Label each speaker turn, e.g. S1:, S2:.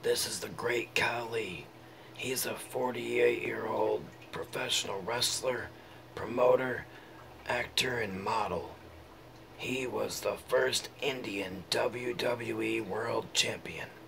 S1: This is the Great Khali. He's a 48-year-old professional wrestler, promoter, actor, and model. He was the first Indian WWE World Champion.